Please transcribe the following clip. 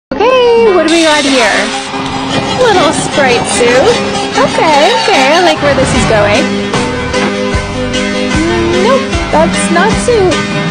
Okay, what do we got here? Little Sprite Zoo. Okay, I like where this is going. Nope, that's not Sue.